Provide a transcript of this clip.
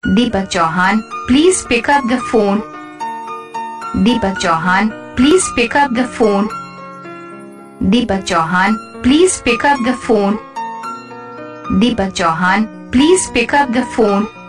Deepak Chauhan, please pick up the phone. Deepak Chauhan, please pick up the phone. Deepak Chauhan, please pick up the phone. Deepak Chauhan, please pick up the phone.